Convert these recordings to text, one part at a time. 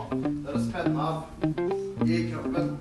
Det er å spenne av I kroppen.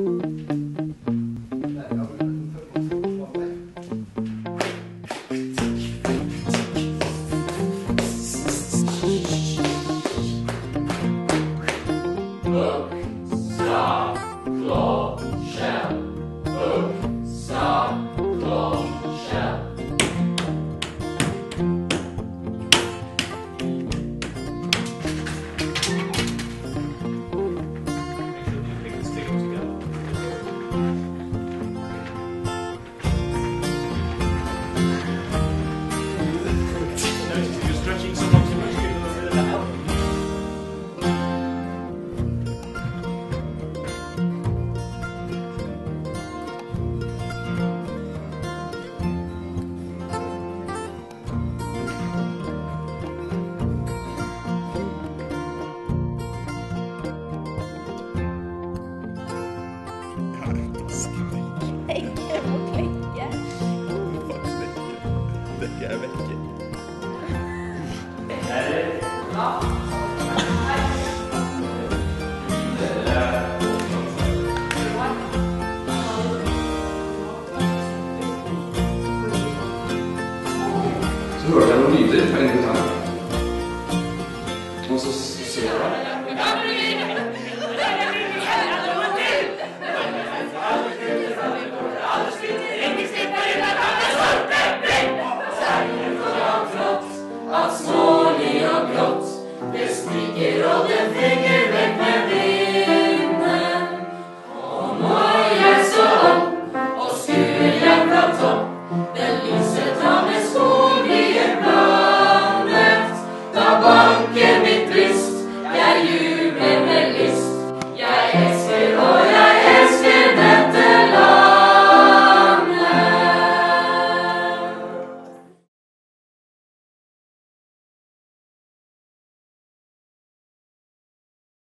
Så hørte jeg noen lyder fra inni gitarren. Og så ser jeg det. At smålig og grått, det stiger og det fenger.